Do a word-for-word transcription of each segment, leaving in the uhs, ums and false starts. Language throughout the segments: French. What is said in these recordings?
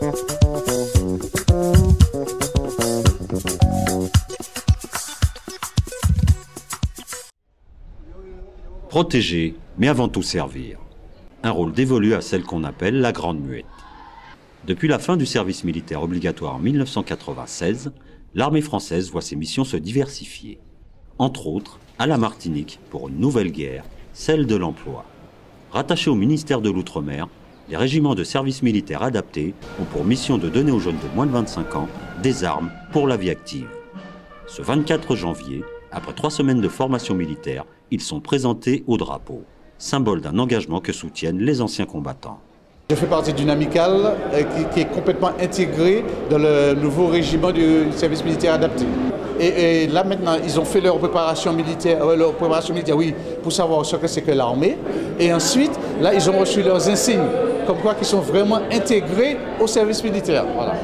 Protéger, mais avant tout servir. Un rôle dévolu à celle qu'on appelle la Grande Muette. Depuis la fin du service militaire obligatoire en mille neuf cent quatre-vingt-seize, l'armée française voit ses missions se diversifier. Entre autres, à la Martinique, pour une nouvelle guerre, celle de l'emploi. Rattachés au ministère de l'Outre-mer, les régiments de service militaire adaptés ont pour mission de donner aux jeunes de moins de vingt-cinq ans des armes pour la vie active. Ce vingt-quatre janvier, après trois semaines de formation militaire, ils sont présentés au drapeau, symbole d'un engagement que soutiennent les anciens combattants. Je fais partie d'une amicale qui, qui est complètement intégrée dans le nouveau régiment du service militaire adapté. Et, et là maintenant, ils ont fait leur préparation militaire, euh, leur préparation militaire, oui, pour savoir ce que c'est que l'armée. Et ensuite, là, ils ont reçu leurs insignes, comme quoi qu'ils sont vraiment intégrés au service militaire. Voilà.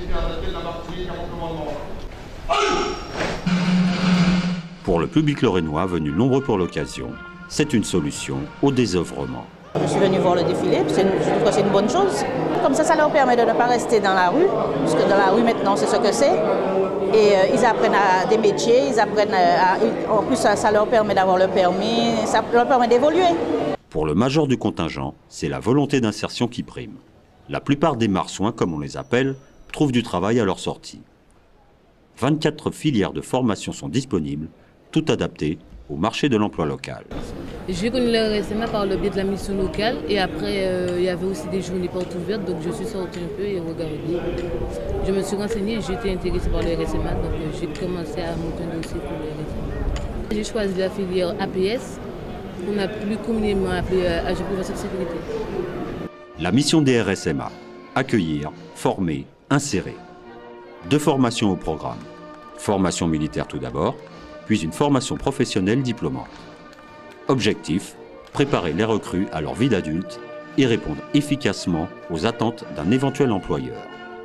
Pour le public lorrainois venu nombreux pour l'occasion, c'est une solution au désœuvrement. Je suis venue voir le défilé, je trouve que c'est une bonne chose. Comme ça, ça leur permet de ne pas rester dans la rue, puisque dans la rue maintenant, c'est ce que c'est. Et euh, ils apprennent à des métiers, ils apprennent à, en plus ça, ça leur permet d'avoir le permis, ça leur permet d'évoluer. Pour le major du contingent, c'est la volonté d'insertion qui prime. La plupart des marsouins, comme on les appelle, trouvent du travail à leur sortie. vingt-quatre filières de formation sont disponibles, toutes adaptées au marché de l'emploi local. J'ai connu le R S M A par le biais de la mission locale et après euh, il y avait aussi des journées portes ouvertes, donc je suis sortie un peu et regardé. Je me suis renseignée et j'ai été intéressée par le R S M A, donc euh, j'ai commencé à monter un dossier pour le R S M A. J'ai choisi la filière A P S, qu'on a plus communément appelée euh, agent professionnel de sécurité. La mission des R S M A, accueillir, former, insérer. Deux formations au programme. Formation militaire tout d'abord, puis une formation professionnelle diplômante. Objectif, préparer les recrues à leur vie d'adulte et répondre efficacement aux attentes d'un éventuel employeur.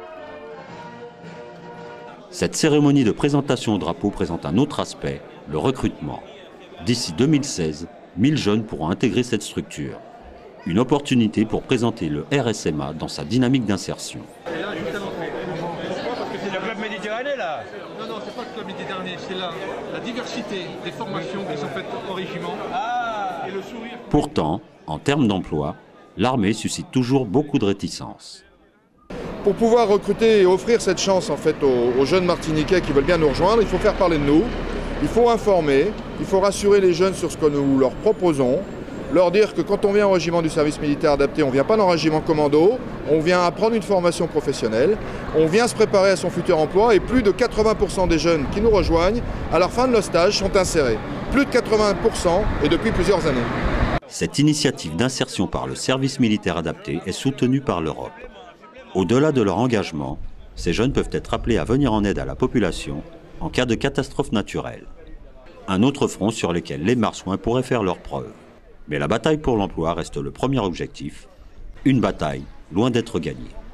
Cette cérémonie de présentation au drapeau présente un autre aspect, le recrutement. D'ici deux mille seize, mille jeunes pourront intégrer cette structure. Une opportunité pour présenter le R S M A dans sa dynamique d'insertion. Là. Non, non, c'est pas le club méditerranéen, c'est la, la diversité des formations qui sont faites au régiment ah. et le sourire. Pourtant, en termes d'emploi, l'armée suscite toujours beaucoup de réticences. Pour pouvoir recruter et offrir cette chance en fait aux, aux jeunes Martiniquais qui veulent bien nous rejoindre, il faut faire parler de nous, il faut informer, il faut rassurer les jeunes sur ce que nous leur proposons, leur dire que quand on vient au régiment du service militaire adapté, on ne vient pas dans le régiment commando, on vient apprendre une formation professionnelle, on vient se préparer à son futur emploi et plus de quatre-vingts pour cent des jeunes qui nous rejoignent, à la fin de leur stage, sont insérés. Plus de quatre-vingts pour cent et depuis plusieurs années. Cette initiative d'insertion par le service militaire adapté est soutenue par l'Europe. Au-delà de leur engagement, ces jeunes peuvent être appelés à venir en aide à la population en cas de catastrophe naturelle. Un autre front sur lequel les marsouins pourraient faire leurs preuves. Mais la bataille pour l'emploi reste le premier objectif, une bataille loin d'être gagnée.